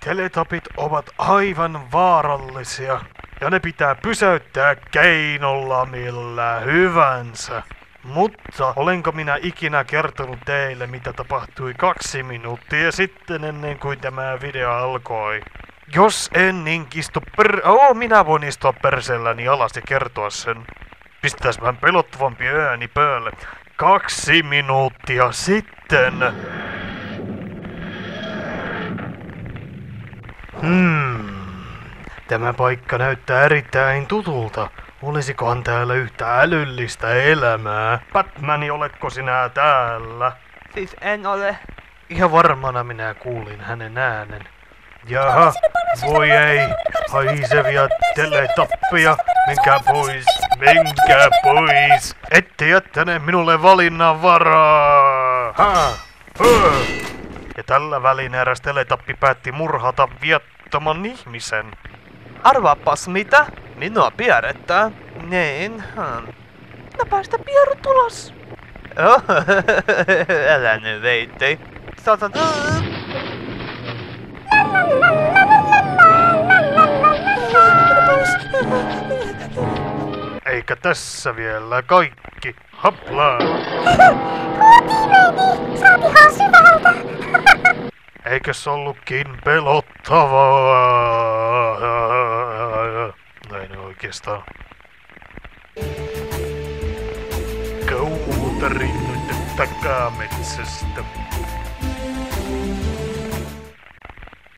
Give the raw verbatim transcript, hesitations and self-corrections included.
Teletubit ovat aivan vaarallisia ja ne pitää pysäyttää keinolla millä hyvänsä. Mutta olenko minä ikinä kertonut teille, mitä tapahtui kaksi minuuttia sitten ennen kuin tämä video alkoi? Jos en, niin istu per... Oh, minä voin istua perseelläni alas ja kertoa sen. Pistäis vähän pelottavampi ääni päälle. Kaksi minuuttia sitten. Hmm. Tämä paikka näyttää erittäin tutulta. Olisikohan täällä yhtä älyllistä elämää? Batman, oletko sinä täällä? Siis en ole. Ihan varmana minä kuulin hänen äänen. Jaha, voi ei, haisevia teletappeja, menkää pois, menkää pois. Ette jättäneet minulle valinnan varaa. Ha, hö. Ja tällä välin eräs teletappi päätti murhata viattoman ihmisen. Arvaapas mitä? Minua pierrettää. Niin. Hmm. No päästä pieru tulos. Oh, älä nyt veitti. Satana. Eikä tässä vielä kaikki. Hoplaa. Saatihan syvältä. Eikös ollutkin pelottavaa? Näin oikeastaan. Kauhuta rinnoitte takametsästä.